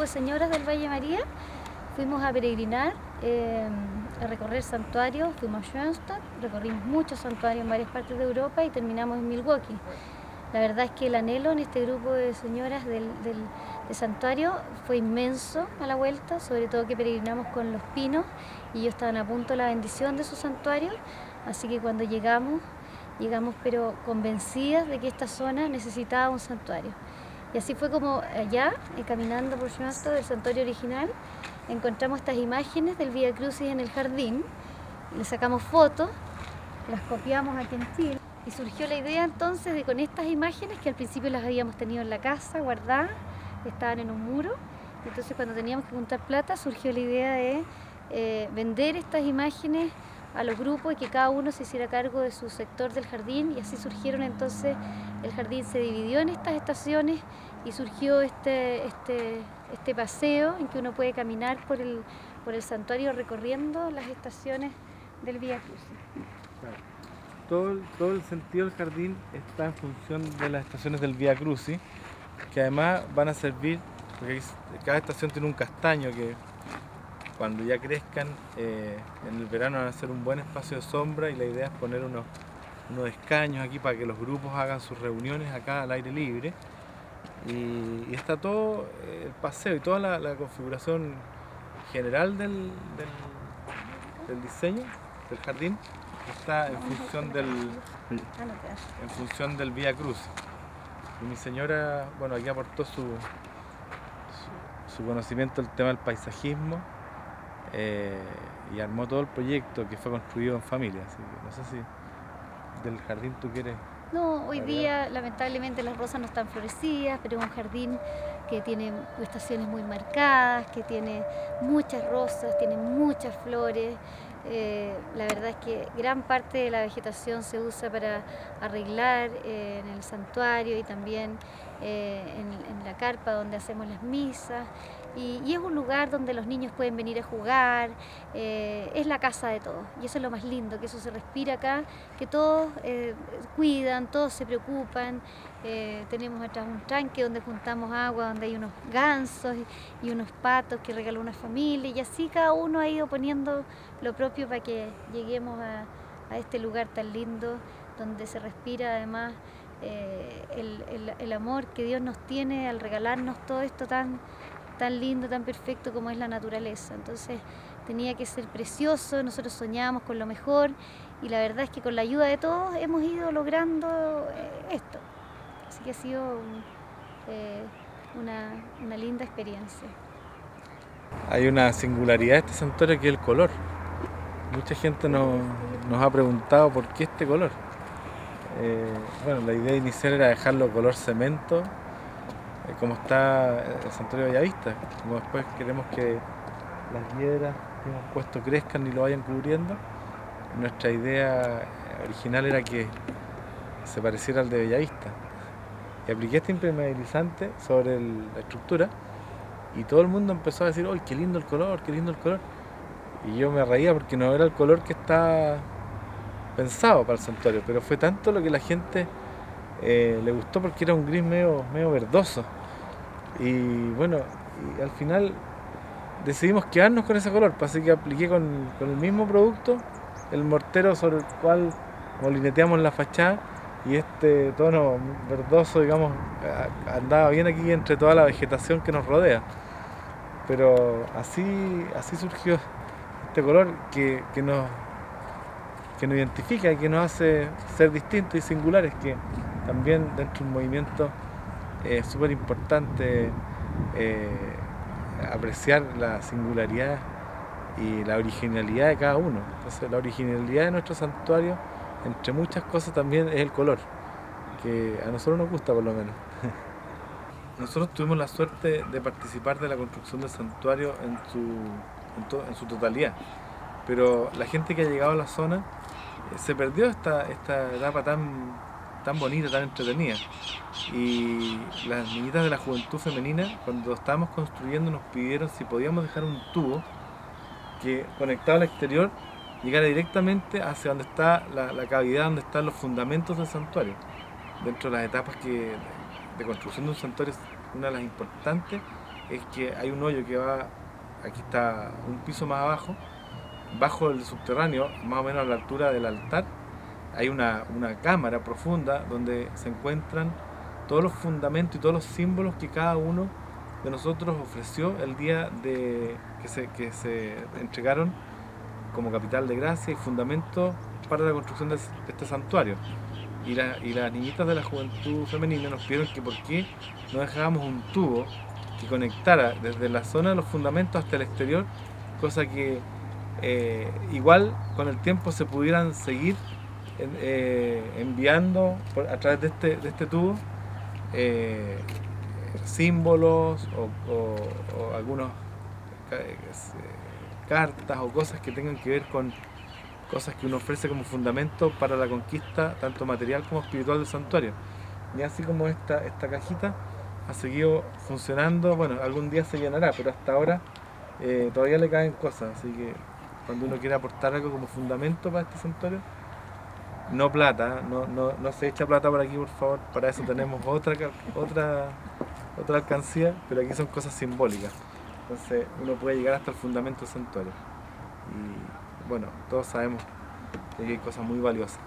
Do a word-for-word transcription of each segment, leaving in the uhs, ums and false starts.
de señoras del Valle María fuimos a peregrinar, eh, a recorrer santuarios, fuimos a Schoenstatt, recorrimos muchos santuarios en varias partes de Europa y terminamos en Milwaukee. La verdad es que el anhelo en este grupo de señoras del, del de santuario fue inmenso a la vuelta, sobre todo que peregrinamos con los pinos y ellos estaban a punto de la bendición de su santuario, así que cuando llegamos, llegamos pero convencidas de que esta zona necesitaba un santuario. Y así fue como allá, eh, caminando por Schoenstatt, del santuario original, encontramos estas imágenes del Vía Crucis en el jardín, le sacamos fotos, las copiamos aquí en Chile y surgió la idea entonces de con estas imágenes que al principio las habíamos tenido en la casa guardadas, estaban en un muro, entonces cuando teníamos que juntar plata surgió la idea de eh, vender estas imágenes a los grupos y que cada uno se hiciera cargo de su sector del jardín y así surgieron entonces, el jardín se dividió en estas estaciones y surgió este, este, este paseo en que uno puede caminar por el, por el santuario recorriendo las estaciones del Vía Crucis. Claro. Todo, el, todo el sentido del jardín está en función de las estaciones del Vía Crucis, que además van a servir, porque cada estación tiene un castaño que cuando ya crezcan, eh, en el verano van a ser un buen espacio de sombra y la idea es poner unos, unos escaños aquí para que los grupos hagan sus reuniones acá al aire libre. Y, y está todo eh, el paseo y toda la, la configuración general del, del, del diseño del jardín está en función del, en función del Vía Crucis. Y mi señora, bueno, aquí aportó su, su, su conocimiento del tema del paisajismo eh, y armó todo el proyecto que fue construido en familia. Así que no sé si del jardín tú quieres... No, hoy día lamentablemente las rosas no están florecidas, pero es un jardín que tiene estaciones muy marcadas, que tiene muchas rosas, tiene muchas flores. Eh, la verdad es que gran parte de la vegetación se usa para arreglar eh, en el santuario y también eh, en, en la carpa donde hacemos las misas. Y, y es un lugar donde los niños pueden venir a jugar, eh, es la casa de todos. Y eso es lo más lindo, que eso se respira acá, que todos eh, cuidan, todos se preocupan. Eh, tenemos atrás un tranque donde juntamos agua, donde hay unos gansos y, y unos patos que regaló una familia. Y así cada uno ha ido poniendo lo propio para que lleguemos a, a este lugar tan lindo, donde se respira además eh, el, el, el amor que Dios nos tiene al regalarnos todo esto tan... tan lindo, tan perfecto como es la naturaleza. Entonces tenía que ser precioso, nosotros soñábamos con lo mejor y la verdad es que con la ayuda de todos hemos ido logrando eh, esto. Así que ha sido un, eh, una, una linda experiencia. Hay una singularidad de este santuario que es el color. Mucha gente nos, nos ha preguntado por qué este color. Eh, bueno, la idea inicial era dejarlo color cemento, como está el santuario de Bellavista, como después queremos que las hiedras que hemos puesto crezcan y lo vayan cubriendo. Nuestra idea original era que se pareciera al de Bellavista. Y apliqué este impermeabilizante sobre el, la estructura y todo el mundo empezó a decir, ¡ay, qué lindo el color, qué lindo el color! Y yo me reía porque no era el color que está pensado para el santuario, pero fue tanto lo que la gente Eh, le gustó porque era un gris medio, medio verdoso y bueno, y al final decidimos quedarnos con ese color, así que apliqué con, con el mismo producto el mortero sobre el cual molineteamos la fachada y este tono verdoso, digamos, andaba bien aquí entre toda la vegetación que nos rodea, pero así, así surgió este color que, que nos que nos identifica y que nos hace ser distintos y singulares, que también dentro del movimiento es súper importante eh, apreciar la singularidad y la originalidad de cada uno. Entonces la originalidad de nuestro santuario, entre muchas cosas, también es el color, que a nosotros nos gusta por lo menos. Nosotros tuvimos la suerte de participar de la construcción del santuario en su, en to, en su totalidad, pero la gente que ha llegado a la zona eh, se perdió esta, esta etapa tan, tan bonita, tan entretenida. Y las niñitas de la juventud femenina, cuando estábamos construyendo, nos pidieron si podíamos dejar un tubo que, conectado al exterior, llegara directamente hacia donde está la, la cavidad, donde están los fundamentos del santuario. Dentro de las etapas que, de construcción de un santuario, una de las importantes es que hay un hoyo que va, aquí está un piso más abajo, bajo el subterráneo, más o menos a la altura del altar, hay una, una cámara profunda donde se encuentran todos los fundamentos y todos los símbolos que cada uno de nosotros ofreció el día de que se, que se entregaron como capital de gracia y fundamento para la construcción de este santuario. Y, la, y las niñitas de la juventud femenina nos pidieron que por qué no dejábamos un tubo que conectara desde la zona de los fundamentos hasta el exterior, cosa que eh, igual con el tiempo se pudieran seguir eh, enviando por, a través de este, de este tubo eh, símbolos o, o, o algunos eh, cartas o cosas que tengan que ver con cosas que uno ofrece como fundamento para la conquista tanto material como espiritual del santuario. Y así como esta, esta cajita ha seguido funcionando, bueno, algún día se llenará, pero hasta ahora eh, todavía le caen cosas, así que cuando uno quiere aportar algo como fundamento para este santuario, no plata, no, no, no se echa plata por aquí, por favor, para eso tenemos otra, otra, otra alcancía, pero aquí son cosas simbólicas, entonces uno puede llegar hasta el fundamento del santuario. Y bueno, todos sabemos que hay cosas muy valiosas.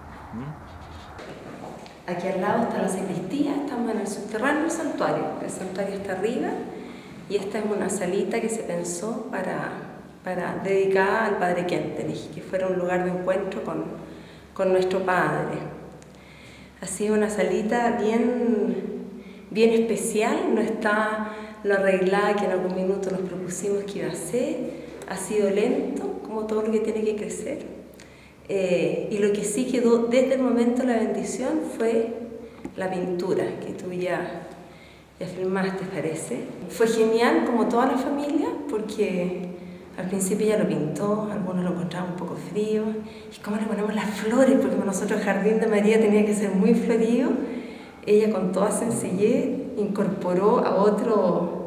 ¿Mm? Aquí al lado está la sacristía, estamos en el subterráneo del santuario. El santuario está arriba y esta es una salita que se pensó para, para dedicada al Padre Kentenich, que fuera un lugar de encuentro con, con nuestro Padre. Ha sido una salita bien, bien especial, no está lo arreglada que en algún minuto nos propusimos que iba a ser. Ha sido lento, como todo lo que tiene que crecer. Eh, y lo que sí quedó desde el momento de la bendición fue la pintura, que tú ya, ya filmaste, parece. Fue genial, como toda la familia, porque al principio ella lo pintó, algunos lo encontraban un poco frío. ¿Y cómo le ponemos las flores? Porque para nosotros el Jardín de María tenía que ser muy florido. Ella con toda sencillez incorporó a otro...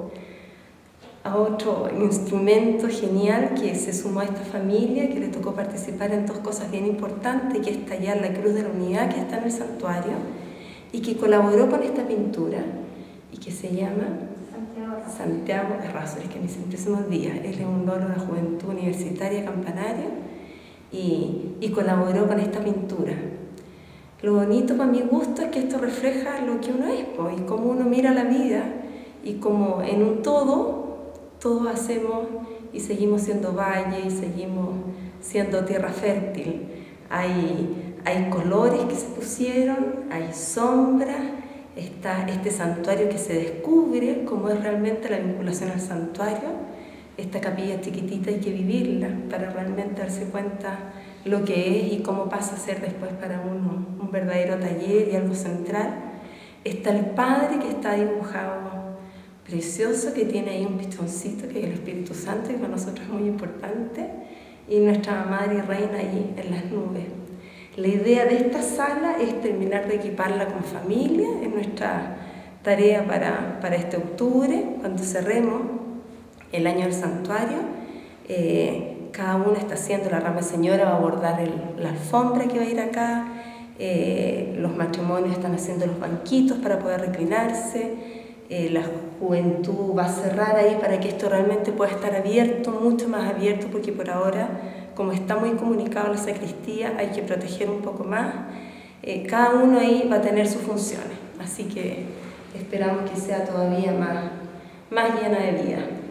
a otro instrumento genial que se sumó a esta familia, que le tocó participar en dos cosas bien importantes, que es tallar la Cruz de la Unidad que está en el santuario y que colaboró con esta pintura y que se llama Santiago, Santiago Errázuriz, que mis simplísimos días. Él es un loro de la Juventud Universitaria Campanario y, y colaboró con esta pintura. Lo bonito para mi gusto es que esto refleja lo que uno es, pues, y cómo uno mira la vida y como en un todo todos hacemos y seguimos siendo valle y seguimos siendo tierra fértil. Hay, hay colores que se pusieron, hay sombras, está este santuario que se descubre cómo es realmente la vinculación al santuario. Esta capilla chiquitita hay que vivirla para realmente darse cuenta lo que es y cómo pasa a ser después para uno un verdadero taller y algo central. Está el Padre que está dibujado precioso, que tiene ahí un pistoncito que es el Espíritu Santo, que para nosotros es muy importante, y nuestra Madre y Reina ahí en las nubes. La idea de esta sala es terminar de equiparla con familia, es nuestra tarea para, para este octubre, cuando cerremos el año del santuario. Eh, cada uno está haciendo, la Rama Señora va a bordar el, la alfombra que va a ir acá, eh, los matrimonios están haciendo los banquitos para poder reclinarse. Eh, la juventud va a cerrar ahí para que esto realmente pueda estar abierto, mucho más abierto, porque por ahora, como está muy comunicado la sacristía, hay que proteger un poco más. Eh, cada uno ahí va a tener sus funciones, así que esperamos que sea todavía más, más llena de vida.